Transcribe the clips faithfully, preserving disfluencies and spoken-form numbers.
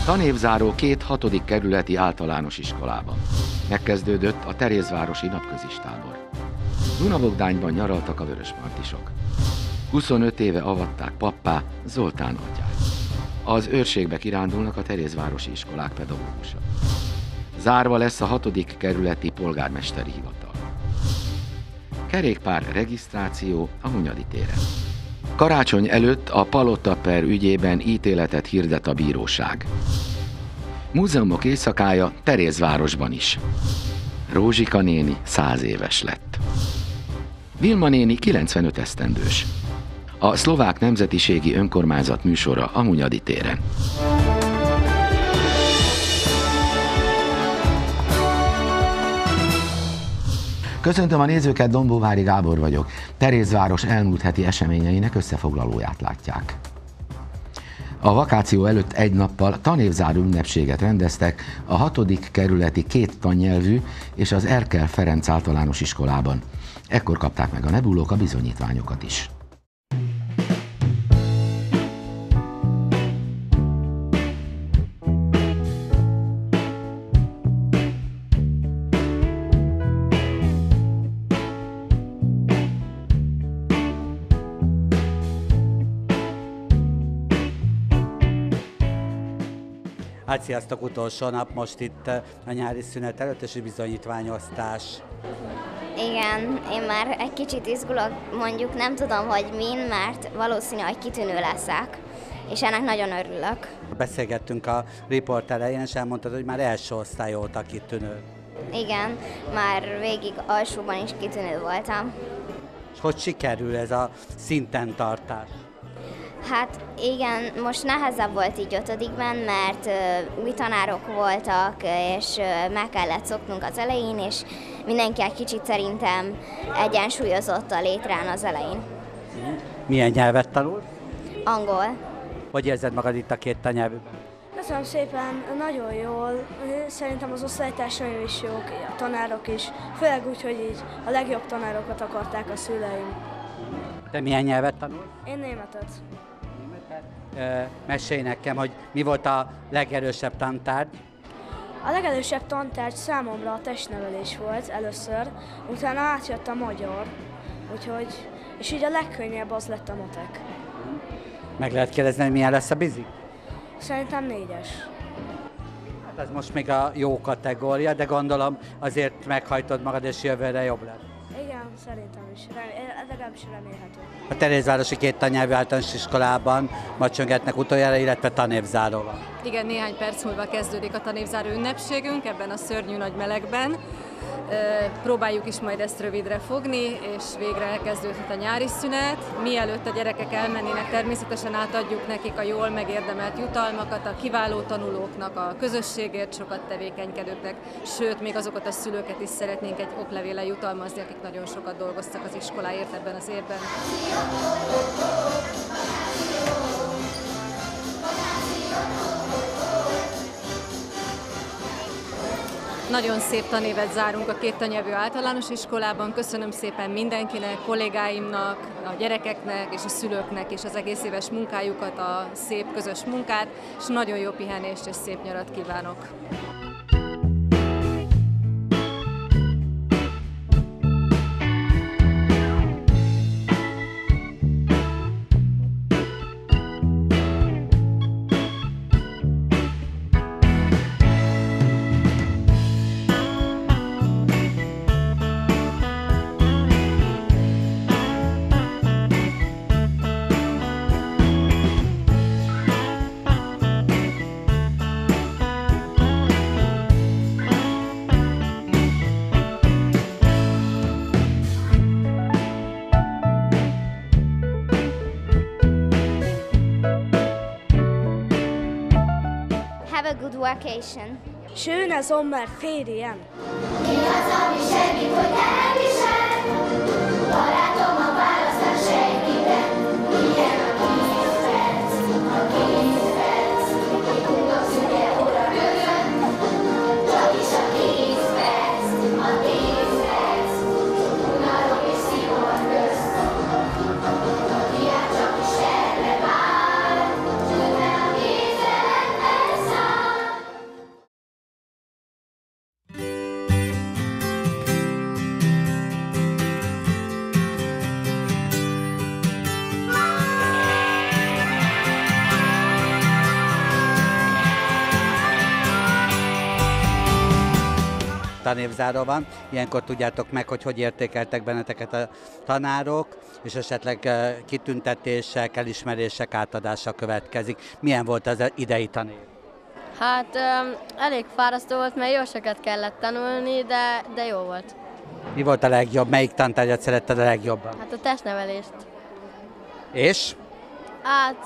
Tanévzáró két hatodik kerületi általános iskolában. Megkezdődött a Terézvárosi napközistábor. Dunabogdányban nyaraltak a vörösmartisok. huszonöt éve avatták pappá Zoltán atyát. Az őrségbe kirándulnak a terézvárosi iskolák pedagógusa. Zárva lesz a hatodik kerületi polgármesteri hivatal. Kerékpár regisztráció a Hunyadi téren. Karácsony előtt a Palota per ügyében ítéletet hirdet a bíróság. Múzeumok éjszakája Terézvárosban is. Rózsika néni száz éves lett. Vilma néni kilencvenöt esztendős. A szlovák nemzetiségi önkormányzat műsora a Hunyadi téren. Köszöntöm a nézőket, Dombóvári Gábor vagyok. Terézváros elmúlt heti eseményeinek összefoglalóját látják. A vakáció előtt egy nappal tanévzáró ünnepséget rendeztek a hatodik kerületi két tannyelvű és az Erkel Ferenc általános iskolában. Ekkor kapták meg a nebulók a bizonyítványokat is. Hát sziasztok, utolsó nap most itt a nyári szünet előtt, és bizonyítványosztás. Igen, én már egy kicsit izgulok, mondjuk nem tudom, hogy min, mert valószínű, hogy kitűnő leszek, és ennek nagyon örülök. Beszélgettünk a riport elején, és elmondtad, hogy már első osztály óta kitűnő. Igen, már végig alsóban is kitűnő voltam. És hogy sikerül ez a szinten tartás? Hát igen, most nehezebb volt így ötödikben, mert uh, új tanárok voltak, és uh, meg kellett szoknunk az elején, és mindenki egy kicsit szerintem egyensúlyozott a létrán az elején. Milyen nyelvet tanul? Angol. Hogy érzed magad itt a két tannyelvűben? Köszönöm szépen, nagyon jól. Szerintem az osztálytársaim is jók, a tanárok is. Főleg úgy, hogy így a legjobb tanárokat akarták a szüleim. Te milyen nyelvet tanul? Én németet. Mesélj nekem, hogy mi volt a legerősebb tantárgy? A legerősebb tantárgy számomra a testnevelés volt először, utána átjött a magyar, úgyhogy, és így a legkönnyebb az lett a matek. Meg lehet kérdezni, hogy milyen lesz a bizi? Szerintem négyes. Hát ez most még a jó kategória, de gondolom azért meghajtod magad, és jövőre jobb lesz. Igen, szerintem is. Remé- legalábbis remélhető. A Terézvárosi két tannyelvű általános iskolában ma csöngetnek utoljára, illetve tanévzáró van. Igen, néhány perc múlva kezdődik a tanévzáró ünnepségünk ebben a szörnyű nagy melegben. Próbáljuk is majd ezt rövidre fogni, és végre elkezdődhet a nyári szünet. Mielőtt a gyerekek elmennének, természetesen átadjuk nekik a jól megérdemelt jutalmakat a kiváló tanulóknak, a közösségért sokat tevékenykedőknek, sőt, még azokat a szülőket is szeretnénk egy oklevéllel jutalmazni, akik nagyon sokat dolgoztak az iskoláért ebben az évben. Nagyon szép tanévet zárunk a két tannyelvű általános iskolában. Köszönöm szépen mindenkinek, kollégáimnak, a gyerekeknek és a szülőknek és az egész éves munkájukat, a szép közös munkát, és nagyon jó pihenést és szép nyarat kívánok! Have a good vacation. Schöne Sommerferien. Mi az, ami segít, hogy te elvisel? Barátom, a választás senkiben. Milyen a tíz perc, a tíz perc. Hogy tudok szüge óra mögött. Csak is a tíz perc, a tíz perc. Unalom és szigor közt. A diák csak is erre vár. Csöndben a kézzel elszáll. tanévzáró van. Ilyenkor tudjátok meg, hogy hogy értékeltek benneteket a tanárok, és esetleg kitüntetések, elismerések átadása következik. Milyen volt az idei tanév? Hát um, elég fárasztó volt, mert jó sokat kellett tanulni, de, de jó volt. Mi volt a legjobb? Melyik tantárgyat szeretted a legjobban? Hát a testnevelést. És? Hát,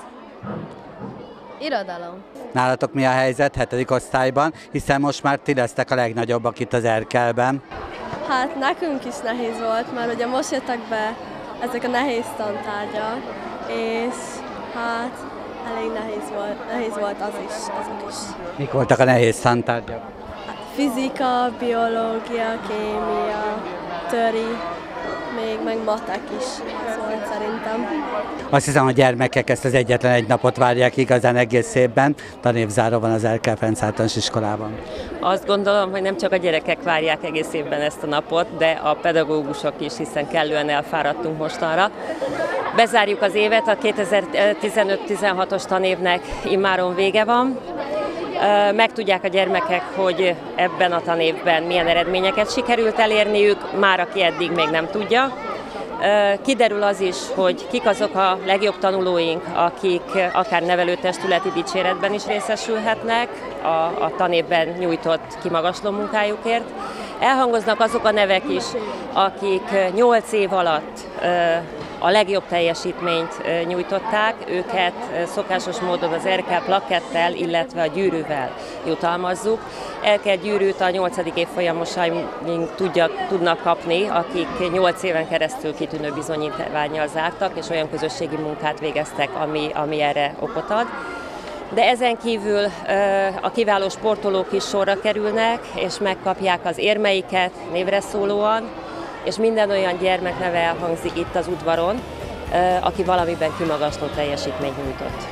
irodalom. Nálatok mi a helyzet hetedik osztályban, hiszen most már ti lesztek a legnagyobbak itt az Erkelben. Hát nekünk is nehéz volt, mert ugye most jöttek be ezek a nehéz tantárgyak, és hát elég nehéz volt, nehéz volt az is, azok is. Mik voltak a nehéz tantárgyak? Hát fizika, biológia, kémia, töri, még meg matek is, ez volt szerintem. Azt hiszem, a gyermekek ezt az egyetlen egy napot várják igazán egész évben. Tanévzáró van az Erkel Ferenc Általános Iskolában. Azt gondolom, hogy nem csak a gyerekek várják egész évben ezt a napot, de a pedagógusok is, hiszen kellően elfáradtunk mostanra. Bezárjuk az évet, a kétezer-tizenöt tizenhatos tanévnek immáron vége van. Megtudják a gyermekek, hogy ebben a tanévben milyen eredményeket sikerült elérniük, már aki eddig még nem tudja. Kiderül az is, hogy kik azok a legjobb tanulóink, akik akár nevelőtestületi dicséretben is részesülhetnek a, a tanévben nyújtott kimagasló munkájukért. Elhangoznak azok a nevek is, akik nyolc év alatt a legjobb teljesítményt nyújtották, őket szokásos módon az Erkel plakettel, illetve a gyűrűvel jutalmazzuk. Erkel gyűrűt a nyolcadik évfolyamosaink tudnak kapni, akik nyolc éven keresztül kitűnő bizonyítvánnyal zártak, és olyan közösségi munkát végeztek, ami, ami erre okot ad. De ezen kívül a kiváló sportolók is sorra kerülnek, és megkapják az érmeiket névre szólóan, és minden olyan gyermek neve elhangzik itt az udvaron, aki valamiben kimagasló teljesítményt nyújtott.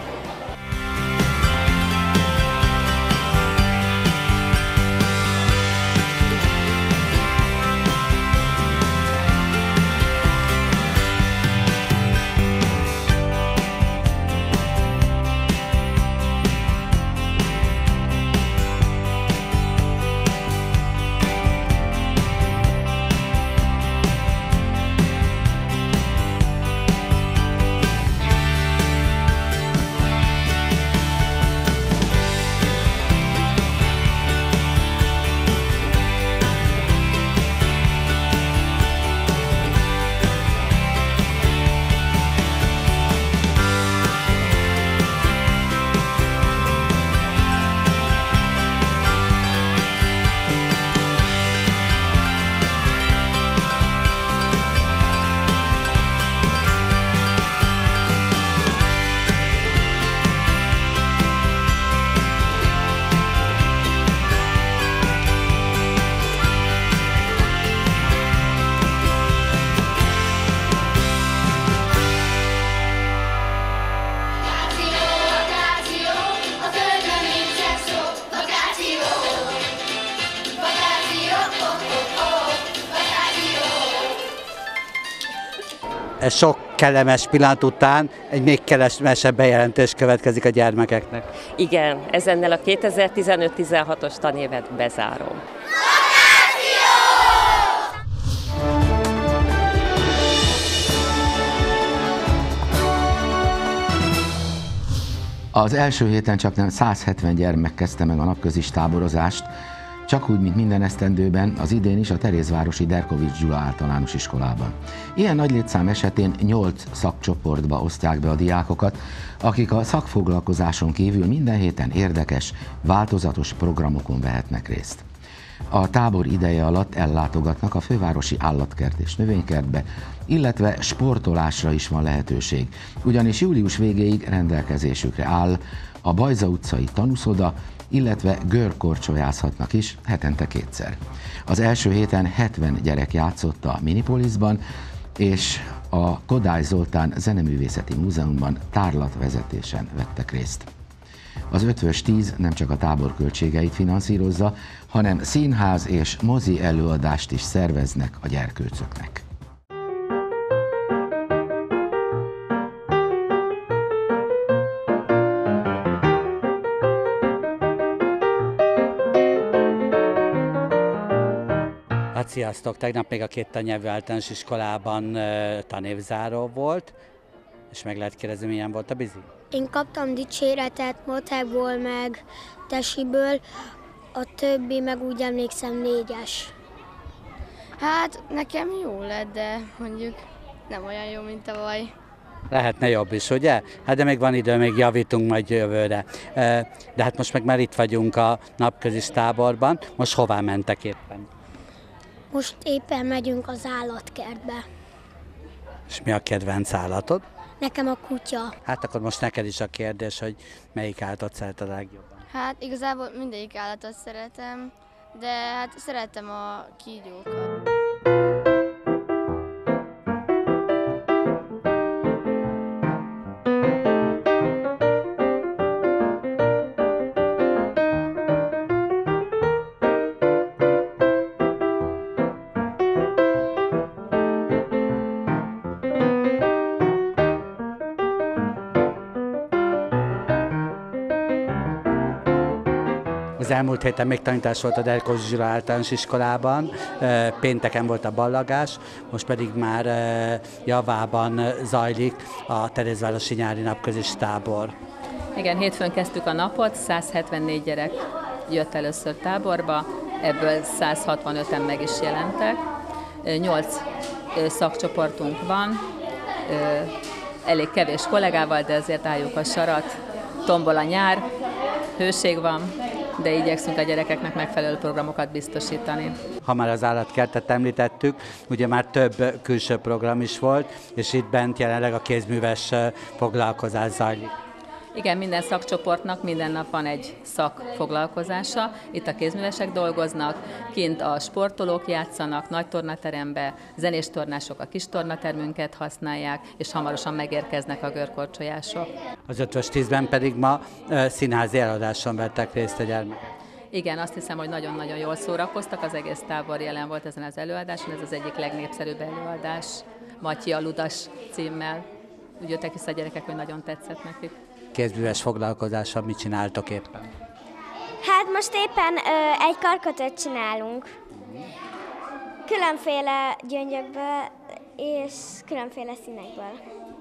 Ez sok kellemes pillanat után egy még kellemesebb bejelentés következik a gyermekeknek. Igen, ezennel a kétezer-tizenöt tizenhatos tanévet bezárom. Az első héten csaknem száz hetven gyermek kezdte meg a napközis táborozást, csak úgy, mint minden esztendőben, az idén is a Terézvárosi Derkovits Gyula Általános Iskolában. Ilyen nagy létszám esetén nyolc szakcsoportba osztják be a diákokat, akik a szakfoglalkozáson kívül minden héten érdekes, változatos programokon vehetnek részt. A tábor ideje alatt ellátogatnak a fővárosi állatkert és növénykertbe, illetve sportolásra is van lehetőség, ugyanis július végéig rendelkezésükre áll a Bajza utcai tanúszoda, illetve görkorcsolyázhatnak is hetente kétszer. Az első héten hetven gyerek játszott a Minipolisban, és a Kodály Zoltán Zeneművészeti Múzeumban tárlatvezetésen vettek részt. Az Ötvös tíz nem csak a tábor költségeit finanszírozza, hanem színház és mozi előadást is szerveznek a gyerkőcöknek. sziasztok! Tegnap még a két tannyelvű általános iskolában tanévzáró volt, és meg lehet kérdezni, milyen volt a bizi? Én kaptam dicséretet matekból, meg tesiből, a többi meg úgy emlékszem négyes. Hát nekem jó lett, de mondjuk nem olyan jó, mint tavaly. Lehetne jobb is, ugye? Hát de még van idő, még javítunk majd jövőre. De hát most meg már itt vagyunk a napközis táborban. Most hová mentek éppen? Most éppen megyünk az állatkertbe. És mi a kedvenc állatod? Nekem a kutya. Hát akkor most neked is a kérdés, hogy melyik állatot szereted a legjobban? Hát igazából mindegyik állatot szeretem, de hát szeretem a kígyókat. Az elmúlt héten még tanítás volt a Delkós Zsira általános iskolában, pénteken volt a ballagás, most pedig már javában zajlik a Terézvárosi nyári napközis tábor. Igen, hétfőn kezdtük a napot, száz hetvennégy gyerek jött először táborba, ebből száz hatvanöten meg is jelentek. Nyolc szakcsoportunk van, elég kevés kollégával, de azért álljuk a sarat. Tombol a nyár, hőség van, de igyekszünk a gyerekeknek megfelelő programokat biztosítani. Ha már az állatkertet említettük, ugye már több külső program is volt, és itt bent jelenleg a kézműves foglalkozás zajlik. Igen, minden szakcsoportnak minden nap van egy szakfoglalkozása. Itt a kézművesek dolgoznak, kint a sportolók játszanak, nagy tornaterembe, zenés tornások a kis tornatermünket használják, és hamarosan megérkeznek a görkorcsolyások. Az ötvös tízben pedig ma színházi előadáson vettek részt a gyermekek. Igen, azt hiszem, hogy nagyon-nagyon jól szórakoztak, az egész tábor jelen volt ezen az előadáson, ez az egyik legnépszerűbb előadás, Matyi a Ludas címmel. Úgy jöttek vissza a gyerekek, hogy nagyon tetszett nekik. Kézműves foglalkozással mit csináltok éppen? Hát most éppen ö, egy karkötőt csinálunk. Különféle gyöngyökből és különféle színekből.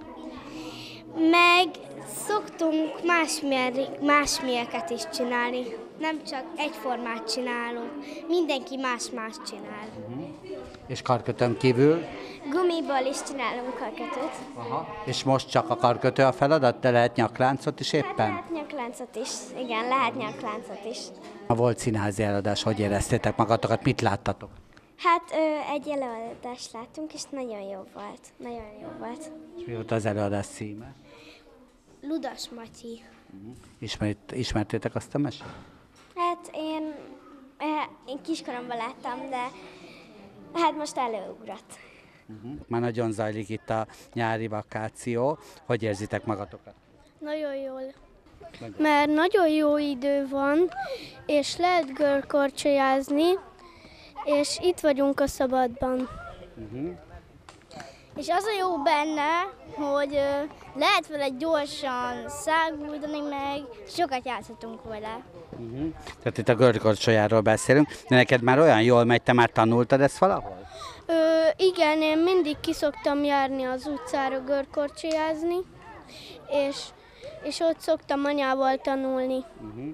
Meg szoktunk másmilyeket is csinálni. Nem csak egyformát csinálunk, mindenki más-más csinál. Uh-huh. És karkötőn kívül? Gumiból is csinálunk karkötőt. Aha. És most csak a karkötő a feladat, de lehet nyakláncot is éppen? Hát lehet nyakláncot is, igen, lehet nyakláncot is. Ha volt színházi előadás, hogy éreztétek magatokat, mit láttatok? Hát ö, egy előadást láttunk, és nagyon jó volt, nagyon jó volt. És mi volt az előadás címe? Ludas Matyi. Uh-huh. Ismert, ismertétek azt a mesét? Hát én, én kiskoromban láttam, de hát most előugrott. Uh-huh. Már nagyon zajlik itt a nyári vakáció. Hogy érzitek magatokat? Nagyon jól. Nagyon. Mert nagyon jó idő van, és lehet görkorcsolyázni, és itt vagyunk a szabadban. Uh-huh. És az a jó benne, hogy lehet vele gyorsan száguldani meg, sokat játszhatunk vele. Uh-huh. Tehát itt a görkorcsolyáról beszélünk, de neked már olyan jól megy, te már tanultad ezt valahol? Ö, igen, én mindig ki szoktam járni az utcára görkorcsolyázni, és, és ott szoktam anyával tanulni. Uh-huh.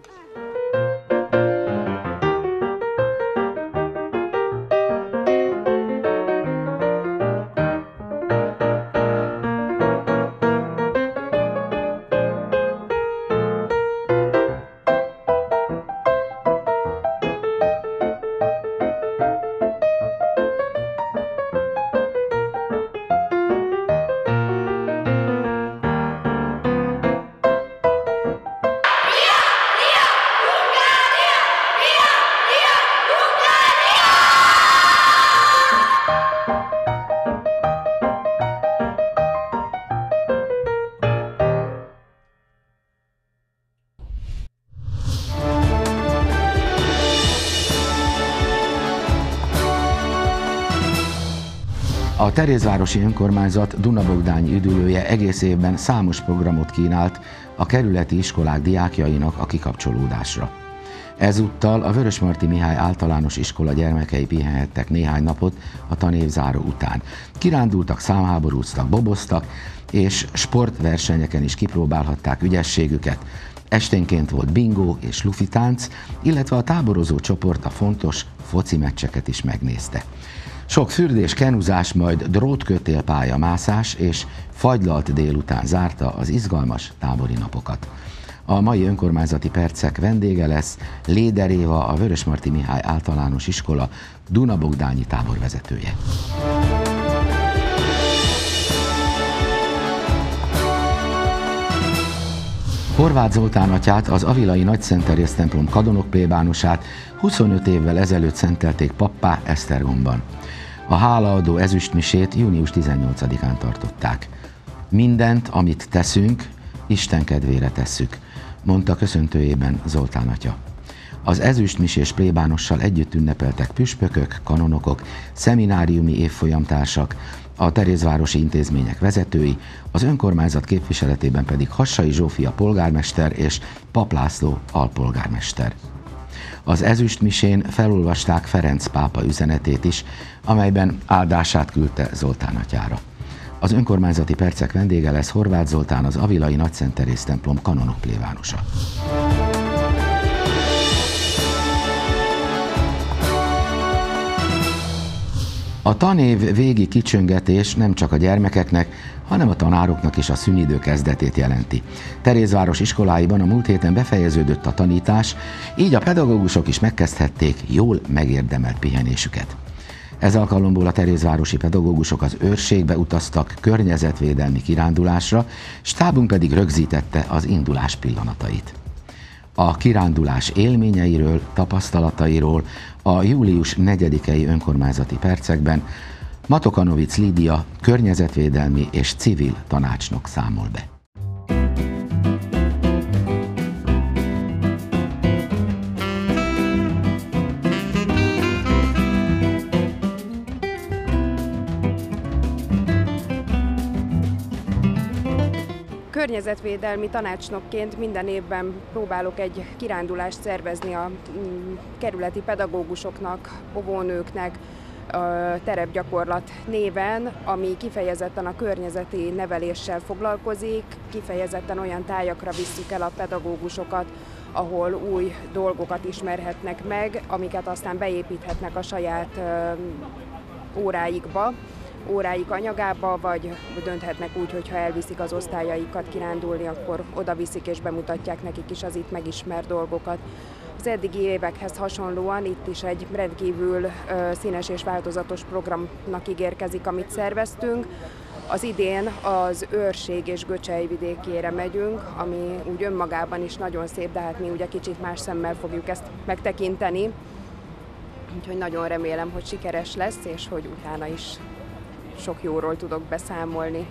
A Terézvárosi Önkormányzat Duna-Bogdányi üdülője egész évben számos programot kínált a kerületi iskolák diákjainak a kikapcsolódásra. Ezúttal a Vörösmarty Mihály Általános Iskola gyermekei pihenhettek néhány napot a tanévzáró után. Kirándultak, számháborúztak, boboztak, és sportversenyeken is kipróbálhatták ügyességüket. Esténként volt bingó és lufitánc, illetve a táborozó csoport a fontos foci meccseket is megnézte. Sok fürdés, kenuzás, majd drótkötélpálya mászás és fagylalt délután zárta az izgalmas tábori napokat. A mai önkormányzati percek vendége lesz Léder Éva, a Vörösmarty Mihály Általános Iskola Duna-Bogdányi táborvezetője. Horváth Zoltán atyát, az avilai Nagyszentterész templom kanonok plébánosát huszonöt évvel ezelőtt szentelték pappá Esztergomban. A hálaadó ezüstmisét június tizennyolcadikán tartották. Mindent, amit teszünk, Isten kedvére tesszük, mondta köszöntőjében Zoltán atya. Az ezüstmisés plébánossal együtt ünnepeltek püspökök, kanonokok, szemináriumi évfolyamtársak, a terézvárosi intézmények vezetői, az önkormányzat képviseletében pedig Hassai Zsófia polgármester és Pap László alpolgármester. Az ezüstmisén felolvasták Ferenc pápa üzenetét is, amelyben áldását küldte Zoltán atyára. Az önkormányzati percek vendége lesz Horváth Zoltán, az avilai Nagyszentterész templom kanonok plébánosa. A tanév végi kicsöngetés nem csak a gyermekeknek, hanem a tanároknak is a szünidő kezdetét jelenti. Terézváros iskoláiban a múlt héten befejeződött a tanítás, így a pedagógusok is megkezdhették jól megérdemelt pihenésüket. Ez alkalomból a terézvárosi pedagógusok az őrségbe utaztak környezetvédelmi kirándulásra, stábunk pedig rögzítette az indulás pillanatait. A kirándulás élményeiről, tapasztalatairól a július negyedikei önkormányzati percekben Matokanovic Lídia környezetvédelmi és civil tanácsnok számol be. Környezetvédelmi tanácsnokként minden évben próbálok egy kirándulást szervezni a kerületi pedagógusoknak, óvónőknek, terepgyakorlat néven, ami kifejezetten a környezeti neveléssel foglalkozik, kifejezetten olyan tájakra visszük el a pedagógusokat, ahol új dolgokat ismerhetnek meg, amiket aztán beépíthetnek a saját óráikba, óráik anyagába, vagy dönthetnek úgy, hogy ha elviszik az osztályaikat kirándulni, akkor oda viszik és bemutatják nekik is az itt megismert dolgokat. Az eddigi évekhez hasonlóan itt is egy rendkívül színes és változatos programnak ígérkezik, amit szerveztünk. Az idén az Őrség és Göcsej vidékére megyünk, ami úgy önmagában is nagyon szép, de hát mi ugye kicsit más szemmel fogjuk ezt megtekinteni. Úgyhogy nagyon remélem, hogy sikeres lesz, és hogy utána is sok jóról tudok beszámolni.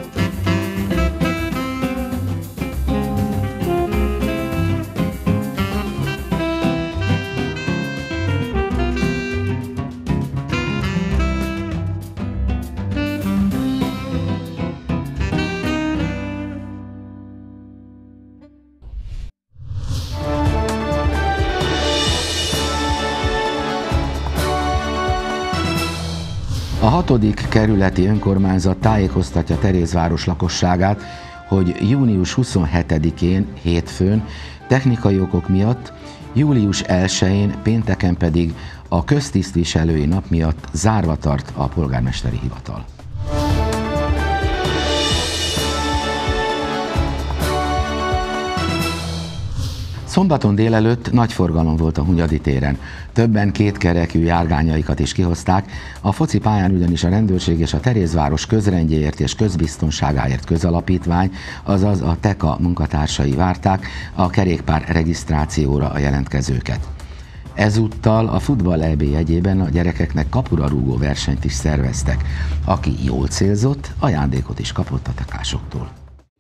A hatodik kerületi önkormányzat tájékoztatja Terézváros lakosságát, hogy június huszonhetedikén, hétfőn, technikai okok miatt, július elsején, pénteken pedig a köztisztviselői nap miatt zárva tart a polgármesteri hivatal. Szombaton délelőtt nagy forgalom volt a Hunyadi téren. Többen kétkerekű járgányaikat is kihozták, a foci pályán ugyanis a rendőrség és a Terézváros közrendjéért és közbiztonságáért közalapítvány, azaz a TEKA munkatársai várták a kerékpár regisztrációra a jelentkezőket. Ezúttal a futball é bé jegyében a gyerekeknek kapura rúgó versenyt is szerveztek. Aki jól célzott, ajándékot is kapott a tekásoktól.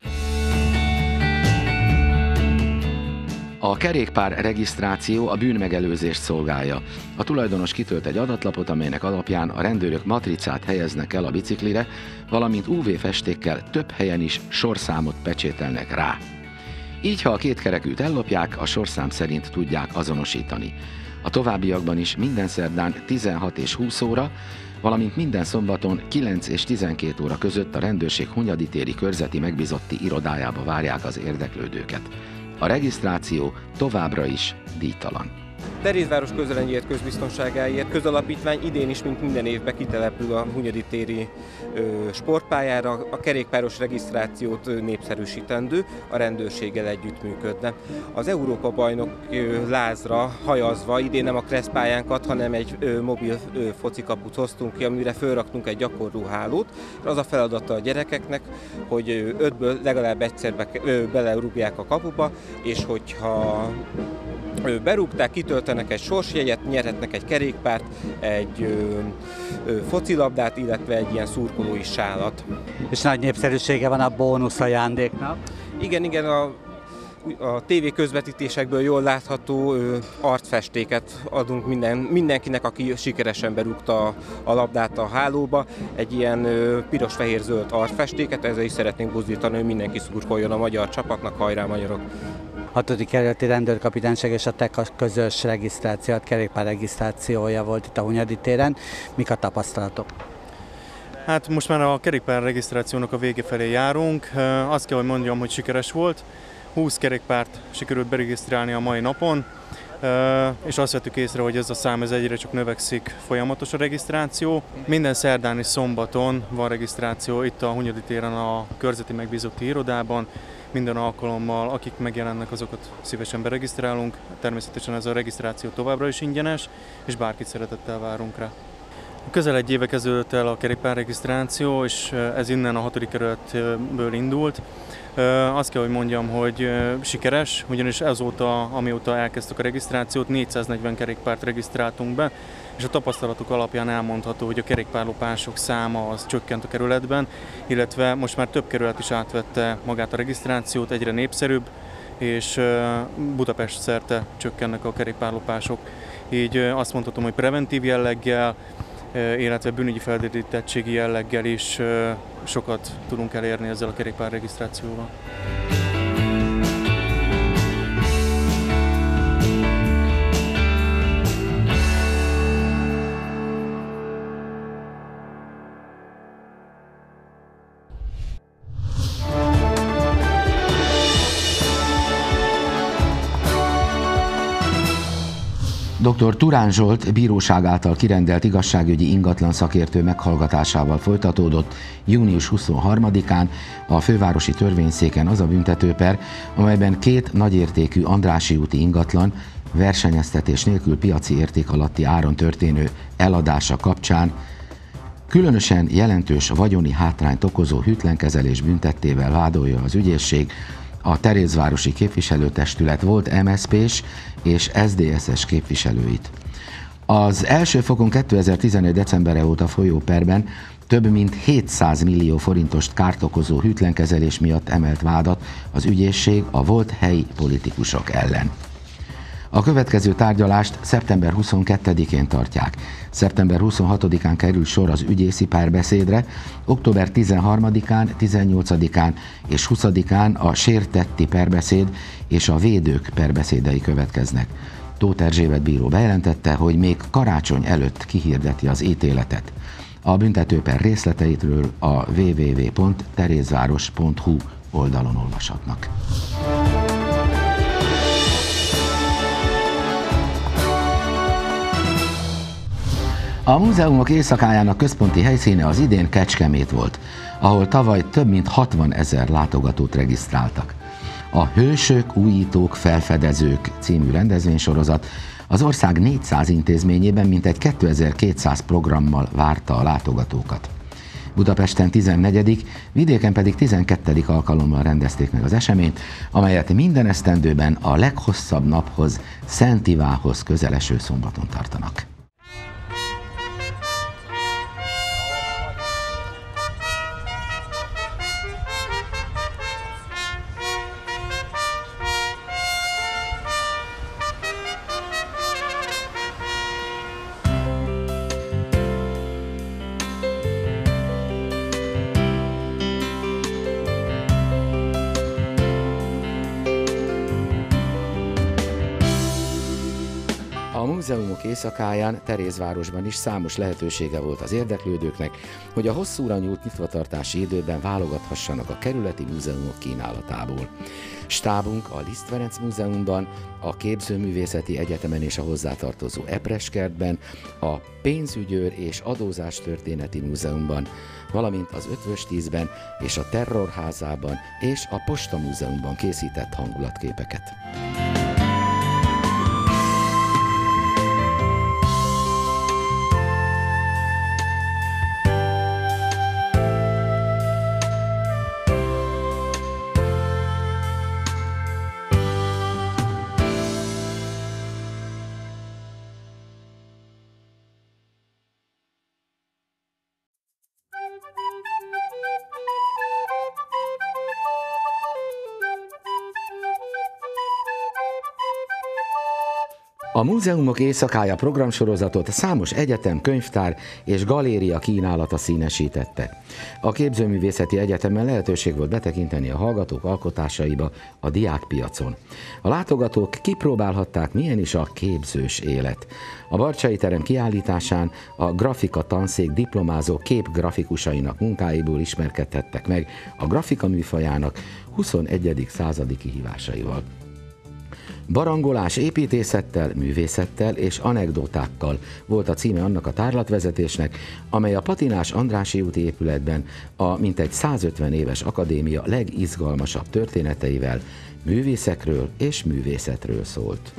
A kerékpár regisztráció a bűnmegelőzést szolgálja. A tulajdonos kitölt egy adatlapot, amelynek alapján a rendőrök matricát helyeznek el a biciklire, valamint ú vé festékkel több helyen is sorszámot pecsételnek rá. Így, ha a két kerekűt ellopják, a sorszám szerint tudják azonosítani. A továbbiakban is minden szerdán tizenhat és húsz óra, valamint minden szombaton kilenc és tizenkét óra között a rendőrség Hunyadi téri körzeti megbízotti irodájába várják az érdeklődőket. A regisztráció továbbra is díjtalan. Terézváros Közelennyiért Közbiztonságáért közalapítvány idén is, mint minden évben kitelepül a Hunyadi téri ö, sportpályára, a kerékpáros regisztrációt ö, népszerűsítendő, a rendőrséggel együttműködne. Az Európa-bajnok ö, lázra hajazva idén nem a Kressz pályánkat, hanem egy ö, mobil ö, focikaput hoztunk ki, amire fölraktunk egy gyakorlóhálót. Az a feladata a gyerekeknek, hogy ö, ötből legalább egyszer be, ö, belerúgják a kapuba, és hogyha ö, berúgták, kitöltenek egy sorsjegyet, nyerhetnek egy kerékpárt, egy ö, ö, focilabdát, illetve egy ilyen szurkolói sálat. És nagy népszerűsége van a bónusz ajándéknak? Igen, igen, a, a tévé közvetítésekből jól látható ö, arcfestéket adunk minden, mindenkinek, aki sikeresen berúgta a, a labdát a hálóba. Egy ilyen ö, piros-fehér-zöld arcfestéket, ezzel is szeretnénk buzdítani, hogy mindenki szurkoljon a magyar csapatnak, hajrá magyarok! hatodik kerületi rendőrkapitányság és a TEK közös regisztráció, a kerékpár regisztrációja volt itt a Hunyadi téren. Mik a tapasztalatok? Hát most már a kerékpár regisztrációnak a vége felé járunk. Azt kell, hogy mondjam, hogy sikeres volt. húsz kerékpárt sikerült beregisztrálni a mai napon, és azt vettük észre, hogy ez a szám ez egyre csak növekszik, folyamatos a regisztráció. Minden szerdán és szombaton van regisztráció itt a Hunyadi téren a körzeti megbízotti irodában. Minden alkalommal, akik megjelennek, azokat szívesen beregisztrálunk. Természetesen ez a regisztráció továbbra is ingyenes, és bárkit szeretettel várunk rá. Közel egy éve kezdődött el a kerékpárregisztráció, és ez innen a hatodik kerületből indult. Azt kell, hogy mondjam, hogy sikeres, ugyanis azóta, amióta elkezdtük a regisztrációt, négyszáznegyven kerékpárt regisztráltunk be, és a tapasztalatok alapján elmondható, hogy a kerékpárlopások száma az csökkent a kerületben, illetve most már több kerület is átvette magát a regisztrációt, egyre népszerűbb, és Budapest szerte csökkennek a kerékpárlopások. Így azt mondhatom, hogy preventív jelleggel, illetve bűnügyi felderítettségi jelleggel is sokat tudunk elérni ezzel a kerékpárregisztrációval. doktor Turán Zsolt bíróság által kirendelt igazságügyi ingatlan szakértő meghallgatásával folytatódott június huszonharmadikán a fővárosi törvényszéken az a büntetőper, amelyben két nagyértékű Andrássy úti ingatlan versenyeztetés nélkül piaci érték alatti áron történő eladása kapcsán különösen jelentős vagyoni hátrányt okozó hűtlenkezelés büntettével vádolja az ügyészség a Terézvárosi képviselőtestület volt em es zé pés és es zé dé es-es képviselőit. Az első fokon kétezer-tizenegy decembere óta folyó perben több mint hétszáz millió forintos kárt okozó hűtlenkezelés miatt emelt vádat az ügyészség a volt helyi politikusok ellen. A következő tárgyalást szeptember huszonkettedikén tartják. szeptember huszonhatodikán kerül sor az ügyészi párbeszédre, október tizenharmadikán, tizennyolcadikán és huszadikán a sértetti párbeszéd és a védők párbeszédei következnek. Tóth Erzsébet bíró bejelentette, hogy még karácsony előtt kihirdeti az ítéletet. A büntetőper részleteitről a double-u double-u double-u pont terézváros pont hu oldalon olvashatnak. A múzeumok éjszakájának központi helyszíne az idén Kecskemét volt, ahol tavaly több mint hatvanezer látogatót regisztráltak. A Hősök, újítók, felfedezők című rendezvénysorozat az ország négyszáz intézményében mintegy kétezer-kétszáz programmal várta a látogatókat. Budapesten tizennegyedik, vidéken pedig tizenkettedik alkalommal rendezték meg az eseményt, amelyet minden esztendőben a leghosszabb naphoz, Szent Ivánhoz közeleső szombaton tartanak. múzeumok éjszakáján Terézvárosban is számos lehetősége volt az érdeklődőknek, hogy a hosszúra nyújt nyitvatartási időben válogathassanak a kerületi múzeumok kínálatából. Stábunk a Liszt Ferenc Múzeumban, a Képzőművészeti Egyetemen és a hozzátartozó Epreskertben, a Pénzügyőr és Adózástörténeti Múzeumban, valamint az Ötvös tízben és a Terrorházában és a Posta Múzeumban készített hangulatképeket. A Múzeumok éjszakája programsorozatot számos egyetem, könyvtár és galéria kínálata színesítette. A Képzőművészeti Egyetemen lehetőség volt betekinteni a hallgatók alkotásaiba a diákpiacon. A látogatók kipróbálhatták, milyen is a képzős élet. A Barcsay terem kiállításán a grafika tanszék diplomázó képgrafikusainak munkáiból ismerkedhettek meg a grafika műfajának huszonegyedik századi kihívásaival. Barangolás építészettel, művészettel és anekdotákkal volt a címe annak a tárlatvezetésnek, amely a Patinás Andrássy úti épületben a mintegy százötven éves akadémia legizgalmasabb történeteivel, művészekről és művészetről szólt.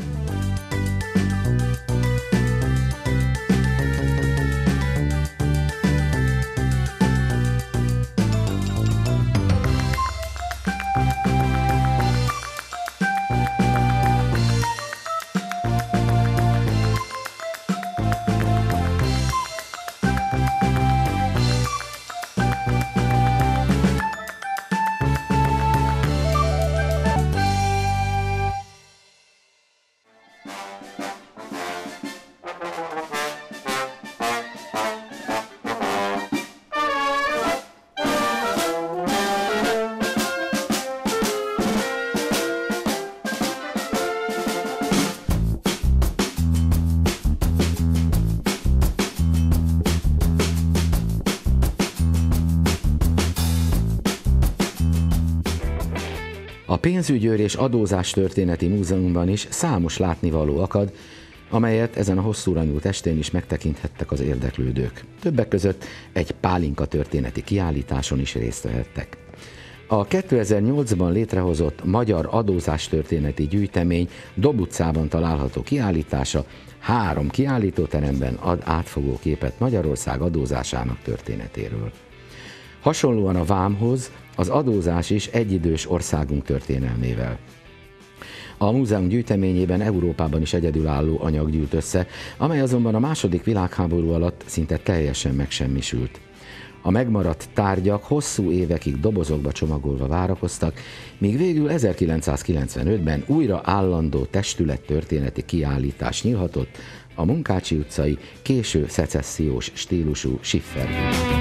A Pénzügyőr és Adózástörténeti Múzeumban is számos látnivaló akad, amelyet ezen a hosszúra nyúlt estén is megtekinthettek az érdeklődők. Többek között egy pálinka történeti kiállításon is részt vehettek. A kétezer-nyolcban létrehozott Magyar Adózástörténeti Gyűjtemény Dob utcában található kiállítása három kiállítóteremben ad átfogó képet Magyarország adózásának történetéről. Hasonlóan a vámhoz, az adózás is egyidős országunk történelmével. A múzeum gyűjteményében Európában is egyedülálló anyag gyűlt össze, amely azonban a második világháború alatt szinte teljesen megsemmisült. A megmaradt tárgyak hosszú évekig dobozokba csomagolva várakoztak, míg végül ezerkilencszázkilencvenötben újra állandó testülettörténeti kiállítás nyílhatott a Munkácsi utcai, késő szecessziós stílusú Schifferben.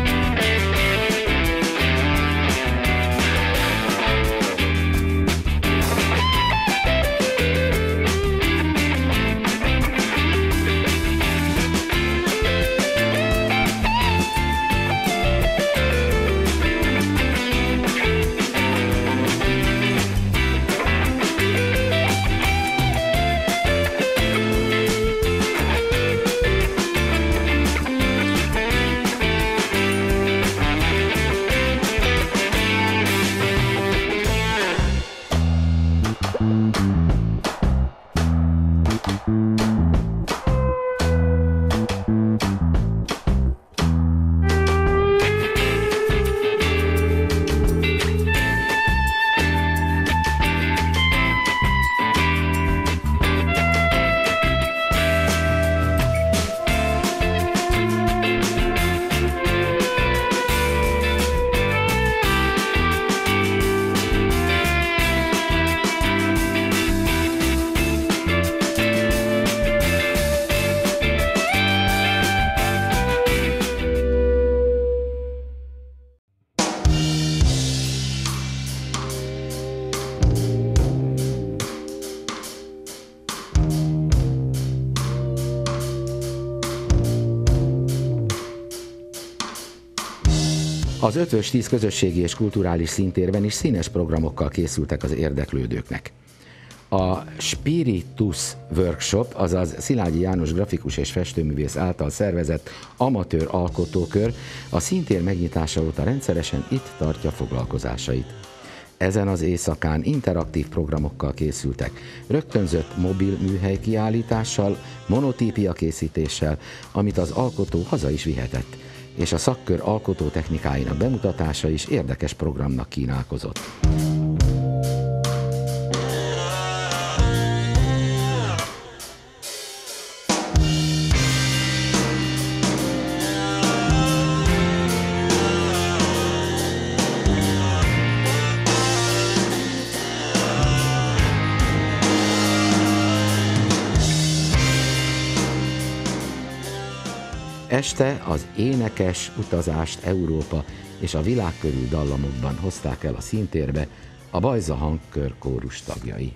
Az ötös tíz közösségi és kulturális színtérben is színes programokkal készültek az érdeklődőknek. A Spiritus Workshop, azaz Szilágyi János grafikus és festőművész által szervezett amatőr alkotókör a színtér megnyitása óta rendszeresen itt tartja foglalkozásait. Ezen az éjszakán interaktív programokkal készültek, rögtönzött mobil műhely kiállítással, monotípia készítéssel, amit az alkotó haza is vihetett, és a szakkör alkotótechnikáinak bemutatása is érdekes programnak kínálkozott. Este az énekes utazást Európa és a világ körül dallamokban hozták el a színtérbe a Bajza Hangkör kórus tagjai.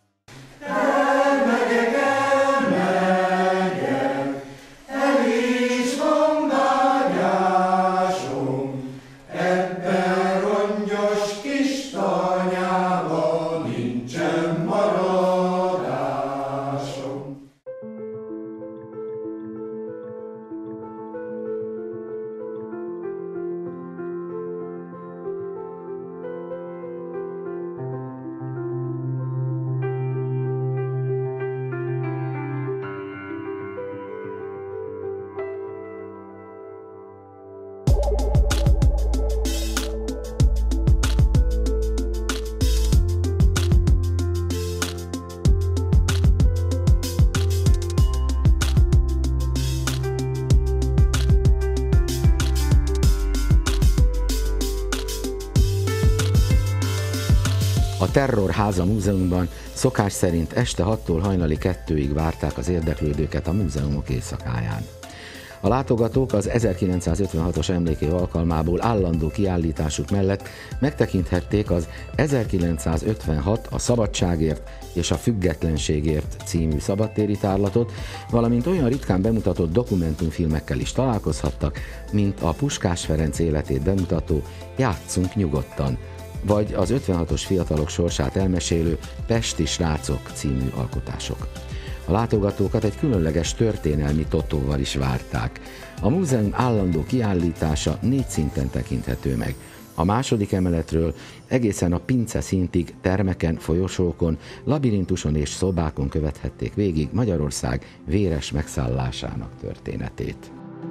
A Terrorháza Múzeumban szokás szerint este hattól hajnali kettőig várták az érdeklődőket a múzeumok éjszakáján. A látogatók az ezerkilencszázötvenhatos emlékév alkalmából állandó kiállításuk mellett megtekinthették az ezerkilencszázötvenhat a szabadságért és a függetlenségért című szabadtéri tárlatot, valamint olyan ritkán bemutatott dokumentumfilmekkel is találkozhattak, mint a Puskás Ferenc életét bemutató Játszunk nyugodtan, vagy az ötvenhatos fiatalok sorsát elmesélő Pesti srácok című alkotások. A látogatókat egy különleges történelmi totóval is várták. A múzeum állandó kiállítása négy szinten tekinthető meg. A második emeletről egészen a pince szintig termeken, folyosókon, labirintuson és szobákon követhették végig Magyarország véres megszállásának történetét.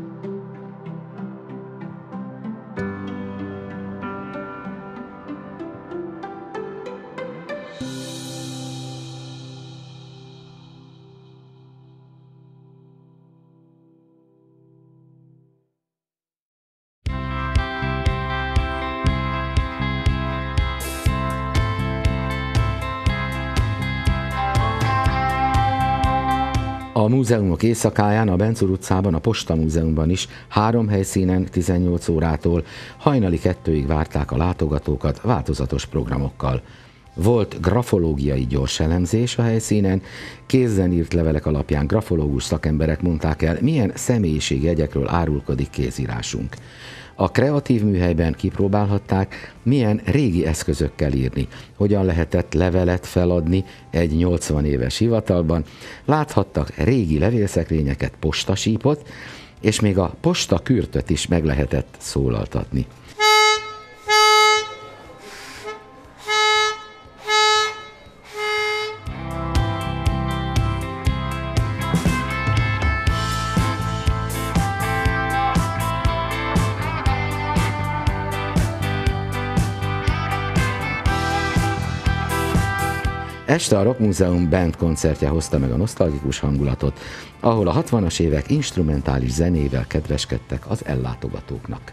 A múzeumok éjszakáján a Bencúr utcában, a Posta Múzeumban is három helyszínen tizennyolc órától hajnali kettőig várták a látogatókat változatos programokkal. Volt grafológiai gyors elemzés a helyszínen, kézzel írt levelek alapján grafológus szakemberek mondták el, milyen személyiségjegyekről árulkodik kézírásunk. A kreatív műhelyben kipróbálhatták, milyen régi eszközökkel írni, hogyan lehetett levelet feladni egy nyolcvan éves hivatalban, láthattak régi levélszekrényeket, postasípot, és még a postakürtöt is meg lehetett szólaltatni. Este a Rock Múzeum Band koncertje hozta meg a nosztalgikus hangulatot, ahol a hatvanas évek instrumentális zenével kedveskedtek az ellátogatóknak.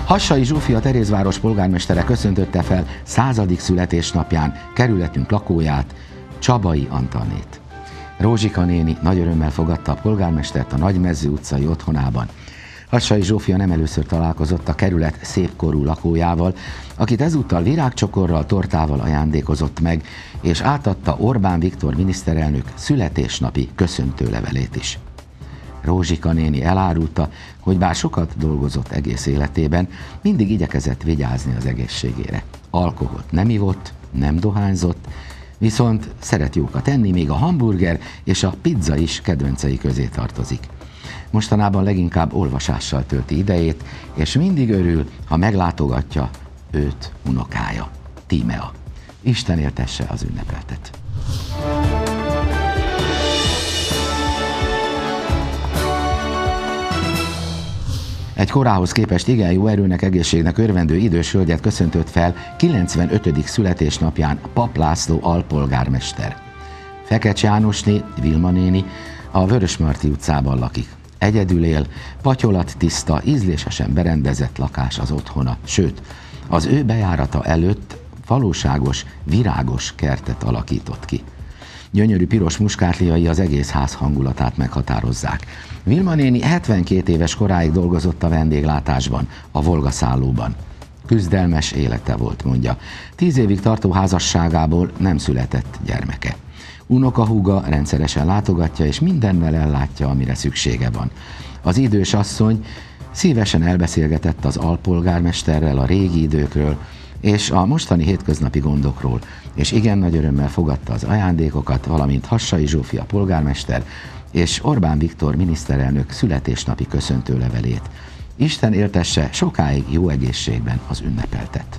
Hassai Zsófia Terézváros polgármestere köszöntötte fel századik születésnapján kerületünk lakóját, Csabai Antalnét. Rózsika néni nagy örömmel fogadta a polgármestert a Nagymező utcai otthonában. Hassai Zsófia nem először találkozott a kerület szépkorú lakójával, akit ezúttal virágcsokorral, tortával ajándékozott meg, és átadta Orbán Viktor miniszterelnök születésnapi köszöntőlevelét is. Rózsika néni elárulta, hogy bár sokat dolgozott egész életében, mindig igyekezett vigyázni az egészségére. Alkoholt nem ivott, nem dohányzott, viszont szeret jókat enni, még a hamburger és a pizza is kedvencei közé tartozik. Mostanában leginkább olvasással tölti idejét, és mindig örül, ha meglátogatja őt unokája, Tímea. Isten éltesse az ünnepeltet! Egy korához képest igen jó erőnek, egészségnek örvendő idős hölgyet köszöntött fel kilencvenötödik születésnapján Papp László alpolgármester. Fekete Jánosné, Vilma néni a Vörösmarty utcában lakik. Egyedül él, patyolat tiszta, ízlésesen berendezett lakás az otthona, sőt, az ő bejárata előtt valóságos, virágos kertet alakított ki. Gyönyörű piros muskátliai az egész ház hangulatát meghatározzák. Vilma néni hetvenkét éves koráig dolgozott a vendéglátásban, a Volga szállóban. Küzdelmes élete volt, mondja. Tíz évig tartó házasságából nem született gyermeke. Unokahúga rendszeresen látogatja, és mindennel ellátja, amire szüksége van. Az idős asszony szívesen elbeszélgetett az alpolgármesterrel a régi időkről, és a mostani hétköznapi gondokról, és igen nagy örömmel fogadta az ajándékokat, valamint Hassai Zsófia polgármester és Orbán Viktor miniszterelnök születésnapi köszöntőlevelét. Isten éltesse sokáig jó egészségben az ünnepeltet.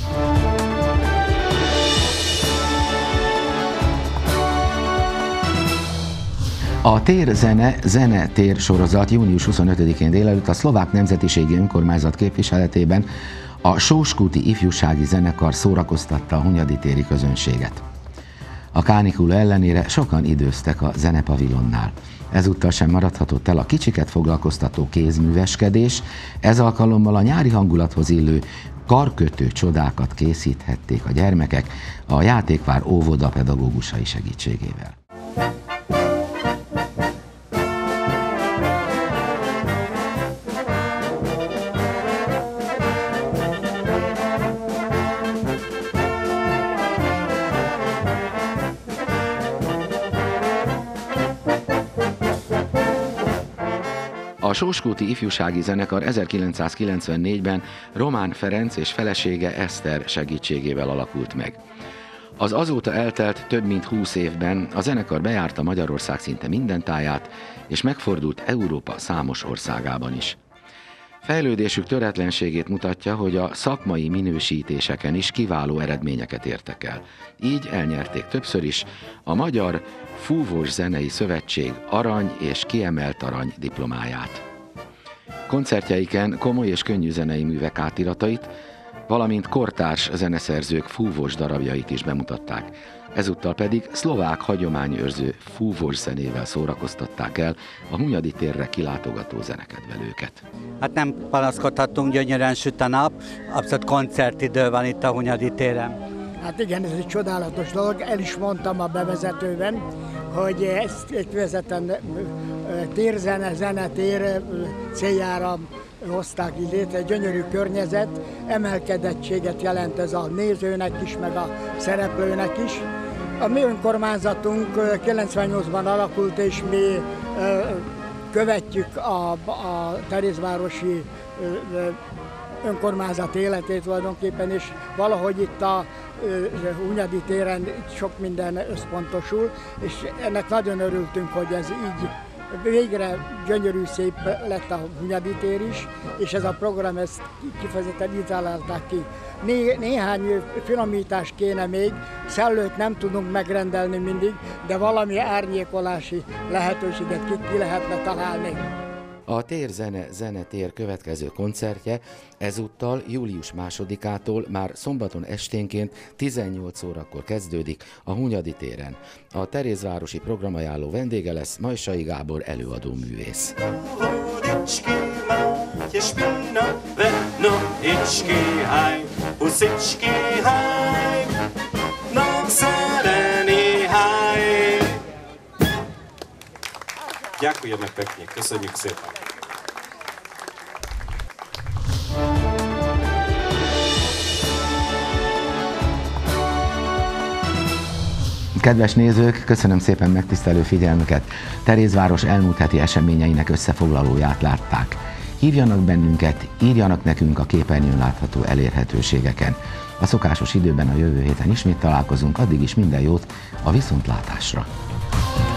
A Tér-zene, zene-tér sorozat június huszonötödikén délelőtt a szlovák nemzetiségi önkormányzat képviseletében a Sóskúti ifjúsági zenekar szórakoztatta a hunyadi téri közönséget. A kánikula ellenére sokan időztek a zenepavilonnál. Ezúttal sem maradhatott el a kicsiket foglalkoztató kézműveskedés, ez alkalommal a nyári hangulathoz illő karkötő csodákat készíthették a gyermekek a Játékvár óvoda pedagógusai segítségével. A Sóskúti ifjúsági zenekar ezerkilencszázkilencvennégyben Román Ferenc és felesége Eszter segítségével alakult meg. Az azóta eltelt több mint húsz évben a zenekar bejárta Magyarország szinte minden táját, és megfordult Európa számos országában is. Fejlődésük töretlenségét mutatja, hogy a szakmai minősítéseken is kiváló eredményeket értek el. Így elnyerték többször is a Magyar Fúvós Zenei Szövetség arany és kiemelt arany diplomáját. Koncertjeiken komoly és könnyű zenei művek átiratait, valamint kortárs zeneszerzők fúvós darabjait is bemutatták. Ezúttal pedig szlovák hagyományőrző fúvós zenével szórakoztatták el a Hunyadi térre kilátogató zenekedvelőket. Hát nem panaszkodhatunk, gyönyörűen süt a nap, abszolút koncertidő van itt a Hunyadi téren. Hát igen, ez egy csodálatos dolog, el is mondtam a bevezetőben, hogy ezt egyvezetten térzene, zenetér céljára hozták így létre, egy gyönyörű környezet, emelkedettséget jelent ez a nézőnek is, meg a szereplőnek is. A mi önkormányzatunk kilencvennyolcban alakult, és mi követjük a, a terézvárosi önkormányzat életét tulajdonképpen, és valahogy itt a Hunyadi téren sok minden összpontosul, és ennek nagyon örültünk, hogy ez így végre gyönyörű, szép lett a Hunyadi tér is, és ez a program ezt kifejezetten így találták ki. Né, néhány finomítás kéne még, szellőt nem tudunk megrendelni mindig, de valami árnyékolási lehetőséget ki, ki lehetne találni. A Tér-zene, zene-tér következő koncertje ezúttal július másodikától már szombaton esténként tizennyolc órakor kezdődik a Hunyadi téren. A terézvárosi programajánló vendége lesz Majsai Gábor előadó művész. Husičky Mátě špinavé nohičky, haj, husičky, haj, na zelený haj. Ďakujeme pekne, köszönjük szépen. Kedves nézők, köszönöm szépen megtisztelő figyelmüket. Terézváros elmúlt heti eseményeinek összefoglalóját látták. Hívjanak bennünket, írjanak nekünk a képernyőn látható elérhetőségeken. A szokásos időben a jövő héten ismét találkozunk, addig is minden jót a viszontlátásra.